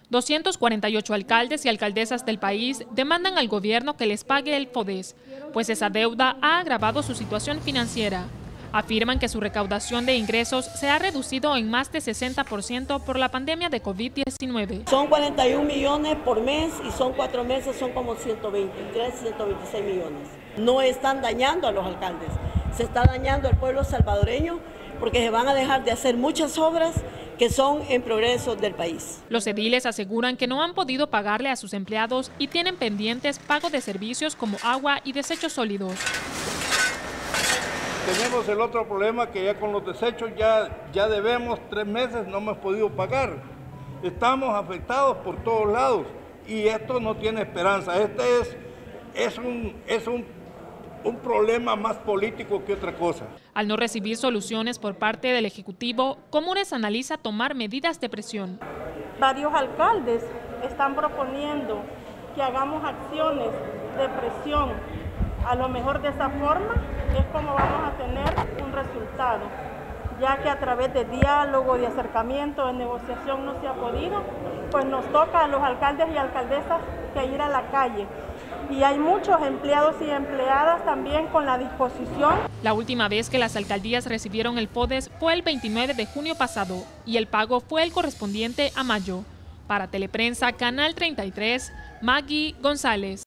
248 alcaldes y alcaldesas del país demandan al gobierno que les pague el FODES, pues esa deuda ha agravado su situación financiera. Afirman que su recaudación de ingresos se ha reducido en más de 60% por la pandemia de COVID-19. Son 41 millones por mes y son 4 meses, son como 123, 126 millones. No están dañando a los alcaldes, se está dañando al pueblo salvadoreño porque se van a dejar de hacer muchas obras que son en progreso del país. Los ediles aseguran que no han podido pagarle a sus empleados y tienen pendientes pago de servicios como agua y desechos sólidos. Tenemos el otro problema que ya con los desechos ya debemos 3 meses, no hemos podido pagar. Estamos afectados por todos lados y esto no tiene esperanza. Este es un problema más político que otra cosa. Al no recibir soluciones por parte del Ejecutivo, Comunes analiza tomar medidas de presión. Varios alcaldes están proponiendo que hagamos acciones de presión. A lo mejor de esa forma es como vamos a tener un resultado, ya que a través de diálogo, de acercamiento, de negociación no se ha podido, pues nos toca a los alcaldes y alcaldesas que ir a la calle. Y hay muchos empleados y empleadas también con la disposición. La última vez que las alcaldías recibieron el FODES fue el 29 de junio pasado y el pago fue el correspondiente a mayo. Para Teleprensa, Canal 33, Maggie González.